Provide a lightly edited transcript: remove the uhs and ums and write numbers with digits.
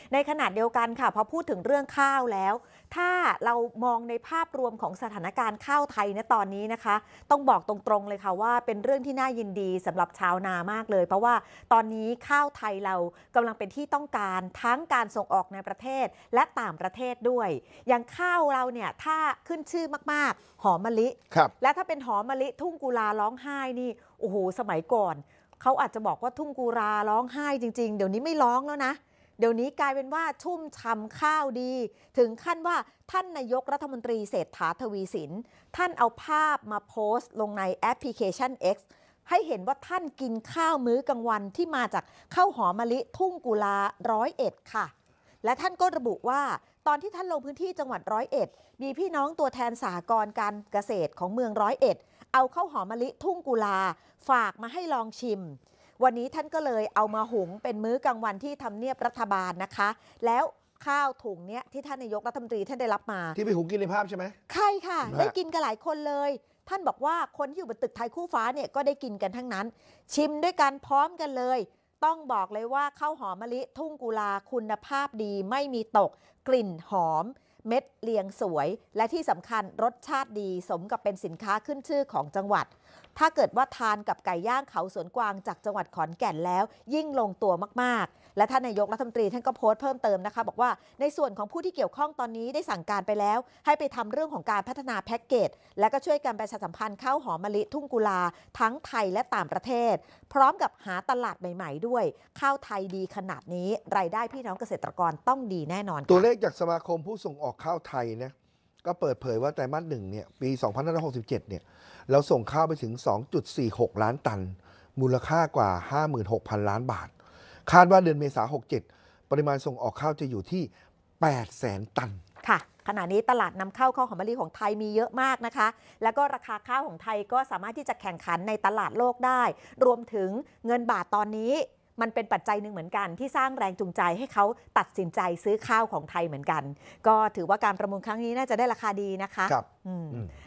ในขณะเดียวกันค่ะพอพูดถึงเรื่องข้าวแล้วถ้าเรามองในภาพรวมของสถานการณ์ข้าวไทยณตอนนี้นะคะต้องบอกตรงๆเลยค่ะว่าเป็นเรื่องที่น่ายินดีสำหรับชาวนามากเลยเพราะว่าตอนนี้ข้าวไทยเรากำลังเป็นที่ต้องการทั้งการส่งออกในประเทศและต่างประเทศด้วยอย่างข้าวเราเนี่ยถ้าขึ้นชื่อมากๆหอมมะลิและถ้าเป็นหอมมะลิทุ่งกุลาร้องไห้นี่โอ้โหสมัยก่อนเขาอาจจะบอกว่าทุ่งกุลาร้องไห้จริงๆเดี๋ยวนี้ไม่ร้องแล้วนะเดี๋ยวนี้กลายเป็นว่าชุ่มฉ่ำข้าวดีถึงขั้นว่าท่านนายกรัฐมนตรีเศรษฐาทวีสินท่านเอาภาพมาโพสต์ลงในแอปพลิเคชัน X ให้เห็นว่าท่านกินข้าวมื้อกลางวันที่มาจากข้าวหอมมะลิทุ่งกุลา101ค่ะและท่านก็ระบุว่าตอนที่ท่านลงพื้นที่จังหวัด101มีพี่น้องตัวแทนสหกรณ์การเกษตรของเมือง101เอาข้าวหอมมะลิทุ่งกุลาฝากมาให้ลองชิมวันนี้ท่านก็เลยเอามาหุงเป็นมื้อกลางวันที่ทำเนียบรัฐบาลนะคะแล้วข้าวถุงเนี้ยที่ท่านนายกรัฐมนตรีท่านได้รับมาที่ไปหุงกินในภาพใช่ไหมใช่ค่ะได้กินกันหลายคนเลยท่านบอกว่าคนที่อยู่บนตึกไทยคู่ฟ้าเนี่ยก็ได้กินกันทั้งนั้นชิมด้วยกันพร้อมกันเลยต้องบอกเลยว่าข้าวหอมมะลิทุ่งกุลาคุณภาพดีไม่มีตกกลิ่นหอมเม็ดเรียงสวยและที่สำคัญรสชาติดีสมกับเป็นสินค้าขึ้นชื่อของจังหวัดถ้าเกิดว่าทานกับไก่ย่างเขาสวนกวางจากจังหวัดขอนแก่นแล้วยิ่งลงตัวมากๆและท่านนายกรัฐมนตรีท่านก็โพสต์เพิ่มเติมนะคะบอกว่าในส่วนของผู้ที่เกี่ยวข้องตอนนี้ได้สั่งการไปแล้วให้ไปทำเรื่องของการพัฒนาแพ็กเกจและก็ช่วยกันประชาสัมพันธ์ข้าวหอมมะลิทุ่งกุลาทั้งไทยและต่างประเทศพร้อมกับหาตลาดใหม่ๆด้วยข้าวไทยดีขนาดนี้รายได้พี่น้องเกษตรกรต้องดีแน่นอนตัวเลขจากสมาคมผู้ส่งออกข้าวไทยนะก็เปิดเผยว่าไตรมาส 1เนี่ยปี2567เนี่ยเราส่งข้าวไปถึง 2.46 ล้านตันมูลค่ากว่า 56,000 ล้านบาทคาดว่าเดือนเมษายน67ปริมาณส่งออกข้าวจะอยู่ที่ 800,000 ตันค่ะขณะนี้ตลาดนำเข้าข้าวหอมมะลิของไทยมีเยอะมากนะคะแล้วก็ราคาข้าวของไทยก็สามารถที่จะแข่งขันในตลาดโลกได้รวมถึงเงินบาทตอนนี้มันเป็นปัจจัยหนึ่งเหมือนกันที่สร้างแรงจูงใจให้เขาตัดสินใจซื้อข้าวของไทยเหมือนกันก็ถือว่าการประมูลครั้งนี้น่าจะได้ราคาดีนะคะครับ